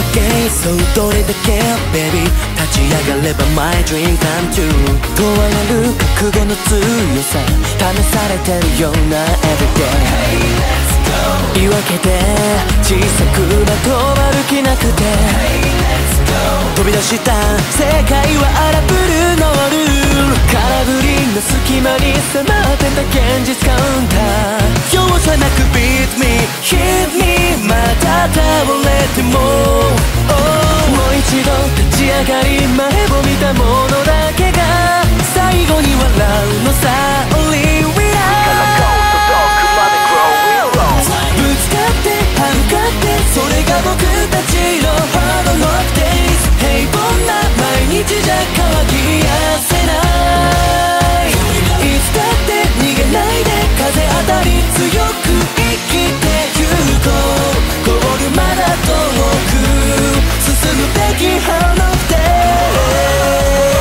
けそうどれだけ Baby 立ち上がれば My dream come true 問われる覚悟の強さ試されてるような Everyday言い訳で小さくまとまる気なくて飛び出した世界は荒ぶるノール空振りの隙間に迫ってた現実カウンター容赦なく Beat me Hit me また倒れても、もう一度立ち上がり前を見たものだけが最後に笑うのさ Only we are ぶつかって歯向かってそれが僕たちの Hard Rock Days 平凡な毎日じゃ乾きやせないいつだって逃げないで風当たり強く生きてゆこうゴールまだ遠く進むべき Hard Rock Days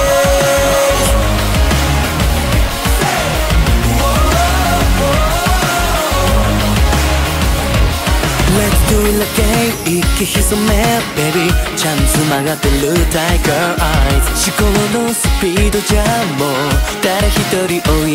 Let's do it again 息潜め Baby チャンス曲がってる Tiger Eyes 思考のスピードじゃもう誰一人追いつけない、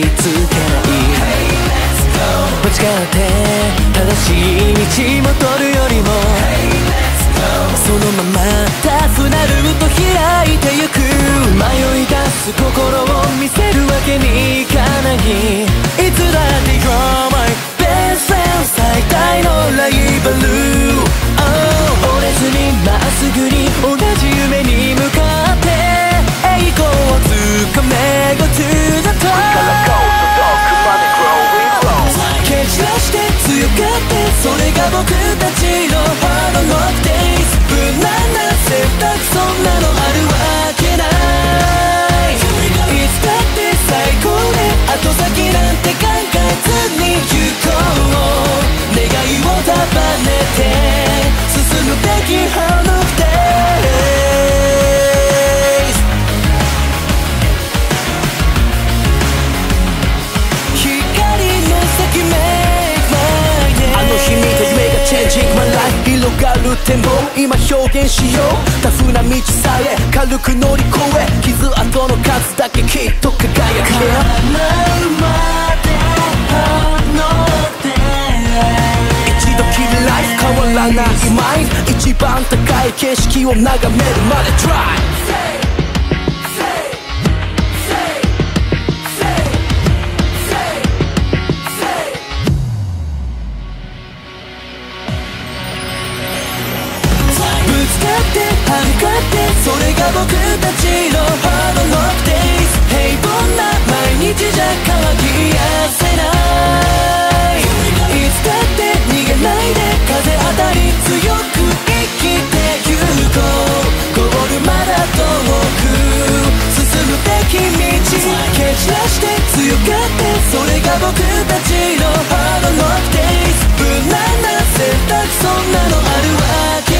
間違って正しい道戻るよりも、そのままタフなルート開いてゆく迷い出す心を見せるわけにいかないいつだって You're my best friend 最大のライバル、折れずにまっすぐに同じ夢に向かって栄光をつかめ Go to the top 蹴散らして強がってそれが僕たちの Hard Rock Days 無難な選択そんなのあるわけないいつだって最高で後先なんて考えずに行こう願いを束ねて進むべき Hard Rock Days 広がる展望今表現しようタフな道さえ軽く乗り越え傷跡の数だけきっと輝け叶うまで一度きりライフ変わらないマインド一番高い景色を眺めるまで Try向かってそれが僕たちの Hard Rock Days 平凡な毎日じゃ乾きやせないいつだって逃げないで風当たり強く生きてゆこうゴールまだ遠く進むべき道蹴散らして強がってそれが僕たちの Hard Rock Days 無難な選択そんなのあるわけ